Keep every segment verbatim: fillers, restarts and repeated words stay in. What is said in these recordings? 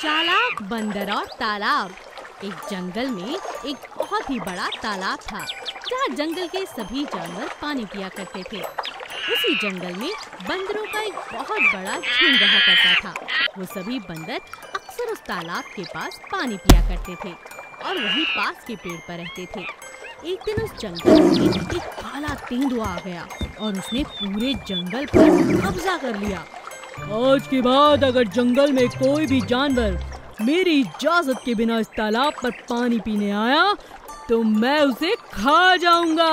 चालाक बंदर और तालाब। एक जंगल में एक बहुत ही बड़ा तालाब था जहाँ जंगल के सभी जानवर पानी पिया करते थे। उसी जंगल में बंदरों का एक बहुत बड़ा झुंड रहा करता था। वो सभी बंदर अक्सर उस तालाब के पास पानी पिया करते थे और वहीं पास के पेड़ पर रहते थे। एक दिन उस जंगल में एक काला तेंदुआ आ गया और उसने पूरे जंगल पर कब्जा कर लिया। आज के बाद अगर जंगल में कोई भी जानवर मेरी इजाजत के बिना इस तालाब पर पानी पीने आया तो मैं उसे खा जाऊंगा।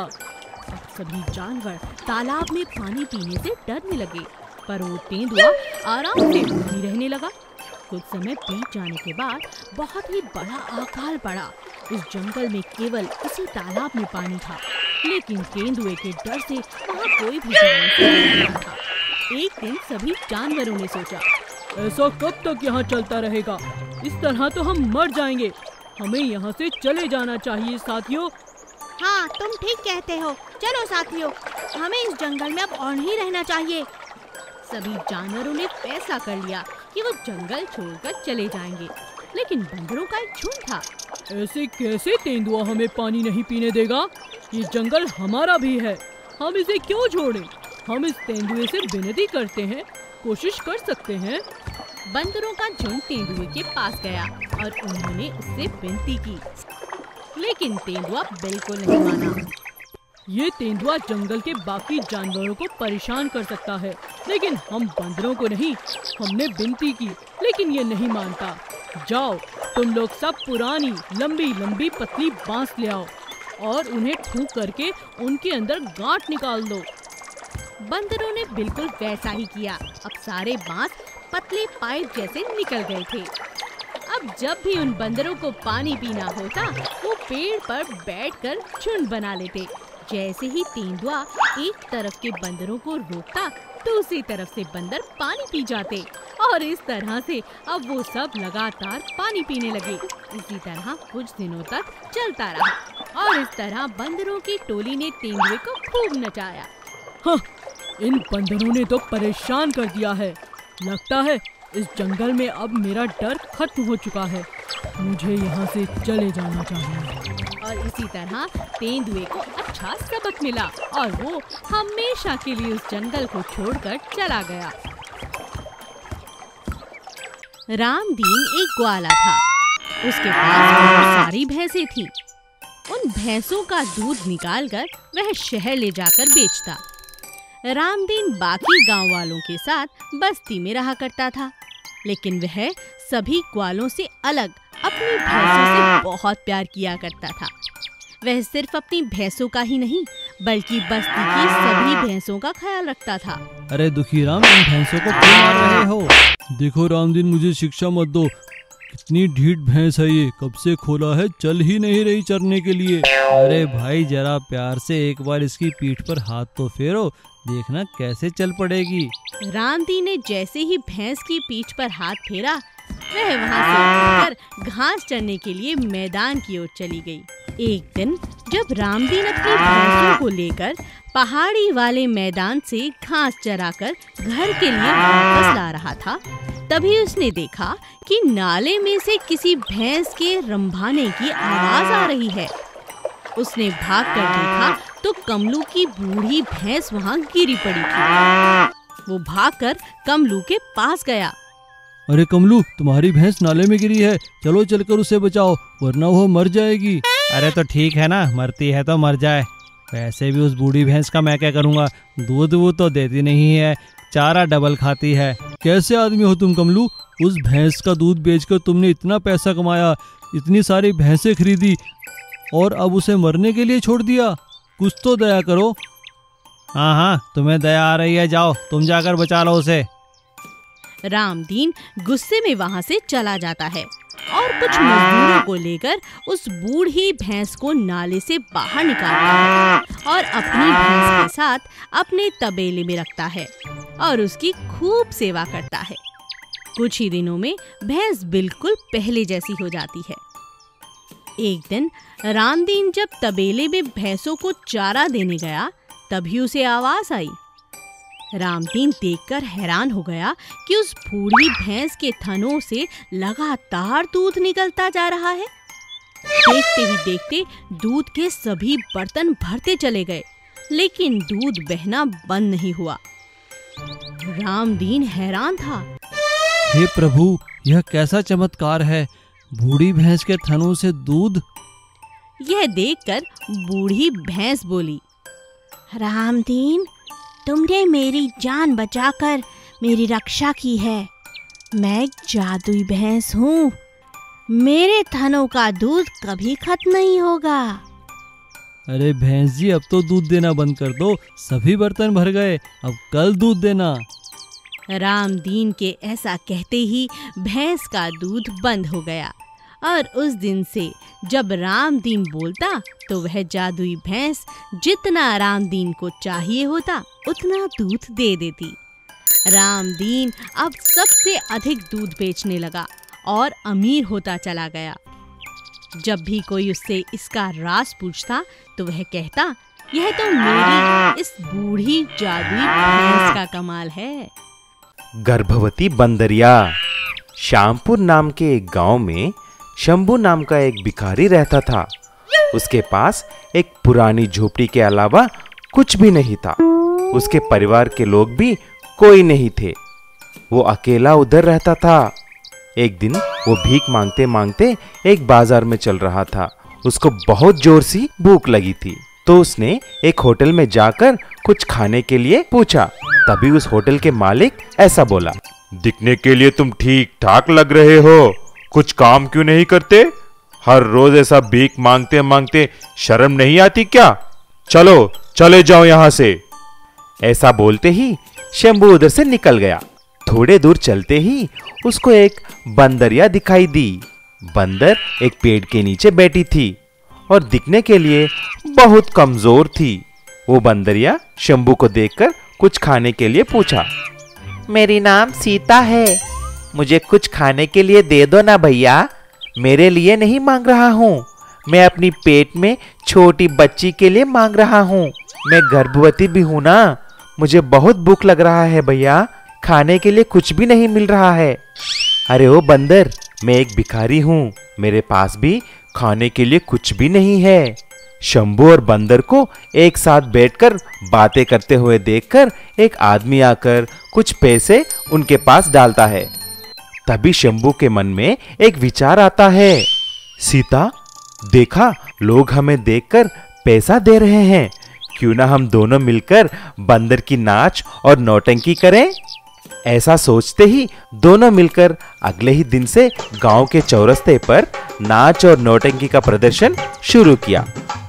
अब सभी जानवर तालाब में पानी पीने से डरने लगे, पर वो तेंदुआ आराम से वहीं रहने लगा। कुछ समय बीत जाने के बाद बहुत ही बड़ा अकाल पड़ा। इस जंगल में केवल इसी तालाब में पानी था, लेकिन तेंदुए के डर से वहाँ कोई भी जाने से नहीं रहा था। एक दिन सभी जानवरों ने सोचा, ऐसा कब तक यहाँ चलता रहेगा? इस तरह तो हम मर जाएंगे। हमें यहाँ से चले जाना चाहिए साथियों। हाँ, तुम ठीक कहते हो। चलो साथियों, हमें इस जंगल में अब और नहीं रहना चाहिए। सभी जानवरों ने फैसला कर लिया कि वो जंगल छोड़कर चले जाएंगे, लेकिन बंदरों का एक झुंड था। ऐसे कैसे तेंदुआ हमें पानी नहीं पीने देगा? ये जंगल हमारा भी है, हम इसे क्यों छोड़ें? हम इस तेंदुए से विनती करते हैं, कोशिश कर सकते हैं। बंदरों का झुंड तेंदुए के पास गया और उन्होंने उससे विनती की, लेकिन तेंदुआ बिल्कुल नहीं माना। ये तेंदुआ जंगल के बाकी जानवरों को परेशान कर सकता है, लेकिन हम बंदरों को नहीं। हमने विनती की, लेकिन ये नहीं मानता। जाओ, तुम लोग सब पुरानी लंबी लंबी पतली बांस ले आओ और उन्हें ठूक करके उनके अंदर गांठ निकाल दो। बंदरों ने बिल्कुल वैसा ही किया। अब सारे बांस पतले पाइप जैसे निकल गए थे। अब जब भी उन बंदरों को पानी पीना होता, वो पेड़ पर बैठकर झुंड बना लेते। जैसे ही तेंदुआ एक तरफ के बंदरों को रोकता, दूसरी तरफ से बंदर पानी पी जाते और इस तरह से अब वो सब लगातार पानी पीने लगे। इसी तरह कुछ दिनों तक चलता रहा और इस तरह बंदरों की टोली ने तेंदुए को खूब नचाया। हाँ, इन बंदरों ने तो परेशान कर दिया है। लगता है इस जंगल में अब मेरा डर खत्म हो चुका है। मुझे यहाँ से चले जाना चाहिए। और इसी तरह तेंदुए को अच्छा सबक मिला और वो हमेशा के लिए उस जंगल को छोड़कर चला गया। रामदीन एक ग्वाला था। उसके पास बहुत सारी भैंसें थीं। उन भैंसों का दूध निकालकर वह शहर ले जाकर बेचता। रामदीन बाकी गांव वालों के साथ बस्ती में रहा करता था, लेकिन वह सभी ग्वालों से अलग अपनी भैंसों से बहुत प्यार किया करता था। वह सिर्फ अपनी भैंसों का ही नहीं, बल्कि बस्ती की सभी भैंसों का ख्याल रखता था। अरे दुखी राम, इन भैंसों को क्यों मार रहे हो? देखो रामदीन, मुझे शिक्षा मत दो। कितनी ढीठ भैंस है ये, कब से खोला है, चल ही नहीं रही चरने के लिए। अरे भाई, जरा प्यार से एक बार इसकी पीठ पर हाथ तो फेरो, देखना कैसे चल पड़ेगी। रामदीन ने जैसे ही भैंस की पीठ पर हाथ फेरा, वह वहाँ से उठकर घास चरने के लिए मैदान की ओर चली गई। एक दिन जब रामदीन अपनी भैंसों को लेकर पहाड़ी वाले मैदान से घास चराकर घर के लिए वापस ला रहा था, तभी उसने देखा कि नाले में से किसी भैंस के रंभाने की आवाज आ रही है। उसने भागकर देखा तो कमलू की बूढ़ी भैंस वहाँ गिरी पड़ी थी। वो भागकर कमलू के पास गया। अरे कमलू, तुम्हारी भैंस नाले में गिरी है, चलो चलकर उसे बचाओ, वरना वो मर जाएगी। अरे तो ठीक है ना, मरती है तो मर जाए। वैसे भी उस बूढ़ी भैंस का मैं क्या करूँगा, दूध वो तो देती नहीं है, चारा डबल खाती है। कैसे आदमी हो तुम कमलू? उस भैंस का दूध बेचकर तुमने इतना पैसा कमाया, इतनी सारी भैंसें खरीदी और अब उसे मरने के लिए छोड़ दिया। कुछ तो दया करो। हाँ हाँ, तुम्हें दया आ रही है, जाओ तुम जाकर बचा लो उसे। रामदीन गुस्से में वहाँ से चला जाता है और कुछ मजदूरों को लेकर उस बूढ़ी भैंस को नाले से बाहर निकालता है और अपनी भैंस के साथ अपने तबेले में रखता है और उसकी खूब सेवा करता है। कुछ ही दिनों में भैंस बिल्कुल पहले जैसी हो जाती है। एक दिन रामदीन जब तबेले में भैंसों को चारा देने गया, तभी उसे आवाज आई। रामदीन देखकर हैरान हो गया कि उस बूढ़ी भैंस के थनों से लगातार दूध निकलता जा रहा है। देखते ही देखते दूध के सभी बर्तन भरते चले गए, लेकिन दूध बहना बंद नहीं हुआ। रामदीन हैरान था। हे प्रभु, यह कैसा चमत्कार है? बूढ़ी भैंस के थनों से दूध। यह देखकर बूढ़ी भैंस बोली, रामदीन, तुमने मेरी जान बचाकर मेरी रक्षा की है। मैं एक जादुई भैंस हूँ। मेरे थनों का दूध कभी खत्म नहीं होगा। अरे भैंस जी, अब तो दूध देना बंद कर दो। सभी बर्तन भर गए, अब कल दूध देना। रामदीन के ऐसा कहते ही भैंस का दूध बंद हो गया और उस दिन से जब रामदीन बोलता तो वह जादुई भैंस जितना रामदीन को चाहिए होता उतना दूध दे देती। रामदीन अब सबसे अधिक दूध बेचने लगा और अमीर होता चला गया। जब भी कोई उससे इसका राज पूछता तो वह कहता, यह तो मेरी इस बूढ़ी जादुई भैंस का कमाल है। गर्भवती बंदरिया। श्यामपुर नाम के एक गांव में शंभू नाम का एक भिखारी रहता था। उसके पास एक पुरानी झोपड़ी के अलावा कुछ भी नहीं था। उसके परिवार के लोग भी कोई नहीं थे। वो अकेला उधर रहता था। एक दिन वो भीख मांगते मांगते एक बाजार में चल रहा था। उसको बहुत जोर सी भूख लगी थी, तो उसने एक होटल में जाकर कुछ खाने के लिए पूछा। तभी उस होटल के मालिक ऐसा बोला, दिखने के लिए तुम ठीक ठाक लग रहे हो, कुछ काम क्यों नहीं करते? हर रोज ऐसा भीख मांगते मांगते शर्म नहीं आती क्या? चलो चले जाओ यहाँ से। ऐसा बोलते ही शंभू उधर से निकल गया। थोड़े दूर चलते ही उसको एक बंदरिया दिखाई दी। बंदर एक पेड़ के नीचे बैठी थी और दिखने के लिए बहुत कमजोर थी। वो बंदरिया शंभू को देखकर कुछ खाने के लिए पूछा, मेरी नाम सीता है, मुझे कुछ खाने के लिए दे दो ना भैया। मेरे लिए नहीं मांग रहा हूँ, मैं अपनी पेट में छोटी बच्ची के लिए मांग रहा हूँ। मैं गर्भवती भी हूँ ना, मुझे बहुत भूख लग रहा है भैया, खाने के लिए कुछ भी नहीं मिल रहा है। अरे ओ बंदर, मैं एक भिखारी हूँ, मेरे पास भी खाने के लिए कुछ भी नहीं है। शंभू और बंदर को एक साथ बैठकर बातें करते हुए देखकर एक आदमी आकर कुछ पैसे उनके पास डालता है। तभी शंभू के मन में एक विचार आता है, सीता, देखा लोग हमें देखकर पैसा दे रहे हैं, क्यों ना हम दोनों मिलकर बंदर की नाच और नौटंकी करें। ऐसा सोचते ही दोनों मिलकर अगले ही दिन से गांव के चौरस्ते पर नाच और नौटंकी का प्रदर्शन शुरू किया।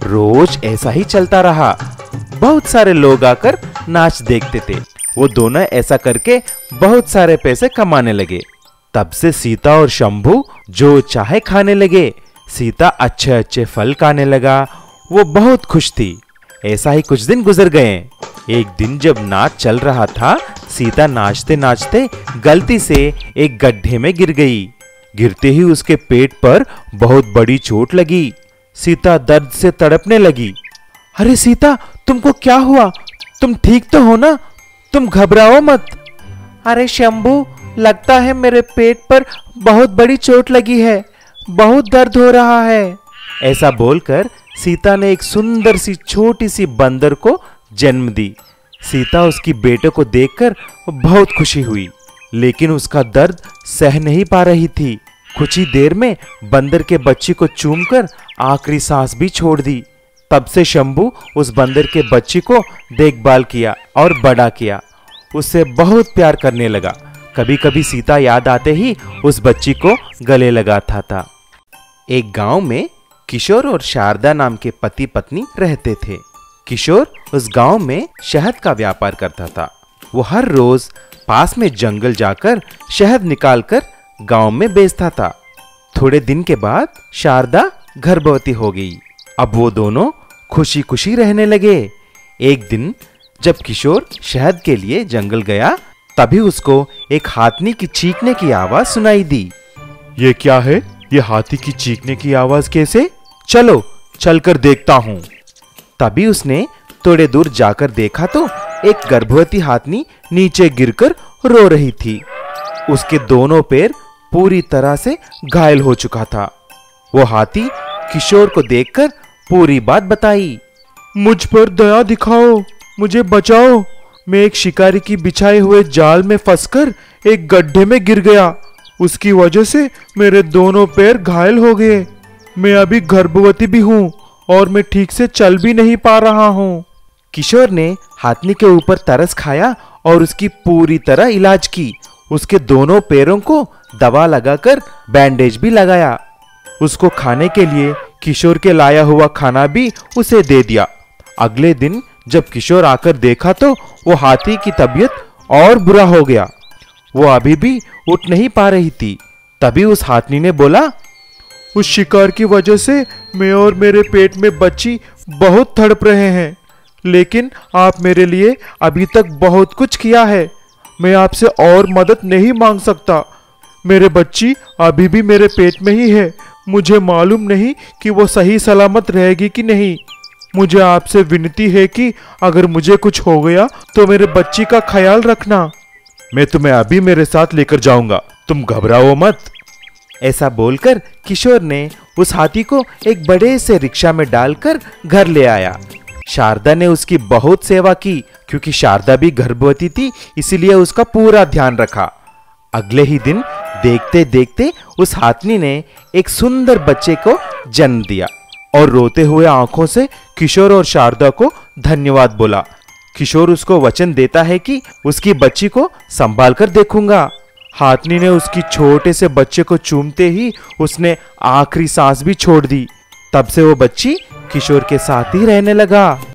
रोज ऐसा ही चलता रहा। बहुत सारे लोग आकर नाच देखते थे। वो दोनों ऐसा करके बहुत सारे पैसे कमाने लगे। तब से सीता और शंभू जो चाहे खाने लगे। सीता अच्छे अच्छे फल खाने लगा। वो बहुत खुश थी। ऐसा ही कुछ दिन गुजर गए। एक दिन जब नाच चल रहा था, सीता नाचते नाचते गलती से एक गड्ढे में गिर गई। गिरते ही उसके पेट पर बहुत बड़ी चोट लगी। सीता दर्द से तड़पने लगी। अरे सीता, तुमको क्या हुआ? तुम ठीक तो हो ना? तुम घबराओ मत। अरे शंभू, लगता है मेरे पेट पर बहुत बड़ी चोट लगी है, बहुत दर्द हो रहा है। ऐसा बोलकर सीता ने एक सुंदर सी छोटी सी बंदर को जन्म दी। सीता उसकी बेटे को देखकर बहुत खुशी हुई, लेकिन उसका दर्द सह नहीं पा रही थी। कुछ ही देर में बंदर के बच्चे को चूमकर आखिरी सांस भी छोड़ दी। तब से शंभू उस बंदर के बच्चे को देखभाल किया और बड़ा किया। उससे बहुत प्यार करने लगा। कभी कभी सीता याद आते ही उस बच्ची को गले लगाता था। एक गांव में किशोर और शारदा नाम के पति पत्नी रहते थे। किशोर उस गांव में शहद का व्यापार करता था। वो हर रोज पास में जंगल जाकर शहद निकालकर गांव में बेचता था। थोड़े दिन के बाद शारदा गर्भवती हो गई। अब वो दोनों खुशी खुशी रहने लगे। एक दिन जब किशोर शहद के लिए जंगल गया, तभी उसको एक हाथी की चीखने की आवाज सुनाई दी। ये क्या है? ये हाथी की चीखने की आवाज कैसे? चलो चलकर देखता हूँ। तभी उसने थोड़े दूर जाकर देखा तो एक गर्भवती हाथनी नीचे गिरकर रो रही थी। उसके दोनों पैर पूरी तरह से घायल हो चुका था। वो हाथी किशोर को देखकर पूरी बात बताई। मुझ पर दया दिखाओ, मुझे बचाओ। मैं एक शिकारी की बिछाए हुए जाल में फंसकर एक गड्ढे में गिर गया। उसकी वजह से मेरे दोनों पैर घायल हो गए। मैं अभी गर्भवती भी हूँ और मैं ठीक से चल भी नहीं पा रहा हूँ। किशोर ने हाथनी के ऊपर तरस खाया और उसकी पूरी तरह इलाज की। उसके दोनों पैरों को दवा लगाकर बैंडेज भी लगाया। उसको खाने के लिए किशोर के लाया हुआ खाना भी उसे दे दिया। अगले दिन जब किशोर आकर देखा तो वो हाथी की तबीयत और बुरा हो गया। वो अभी भी उठ नहीं पा रही थी। तभी उस हाथनी ने बोला, उस शिकार की वजह से मैं और मेरे पेट में बच्ची बहुत तड़प रहे हैं, लेकिन आप मेरे लिए अभी तक बहुत कुछ किया है। मैं आपसे और मदद नहीं मांग सकता। मेरे बच्ची अभी भी मेरे पेट में ही है। मुझे मालूम नहीं कि वो सही सलामत रहेगी कि नहीं। मुझे आपसे विनती है कि अगर मुझे कुछ हो गया तो मेरे बच्ची का ख्याल रखना। मैं तुम्हें अभी मेरे साथ लेकर जाऊंगा, तुम घबराओ मत। ऐसा बोलकर किशोर ने उस हाथी को एक बड़े से रिक्शा में डालकर घर ले आया। शारदा ने उसकी बहुत सेवा की, क्योंकि शारदा भी गर्भवती थी, इसीलिए उसका पूरा ध्यान रखा। अगले ही दिन देखते देखते उस हाथनी ने एक सुंदर बच्चे को जन्म दिया और रोते हुए आंखों से किशोर और शारदा को धन्यवाद बोला। किशोर उसको वचन देता है कि उसकी बच्ची को संभाल कर देखूंगा। हाथनी ने उसकी छोटे से बच्चे को चूमते ही उसने आखिरी सांस भी छोड़ दी। तब से वो बच्ची किशोर के साथ ही रहने लगा।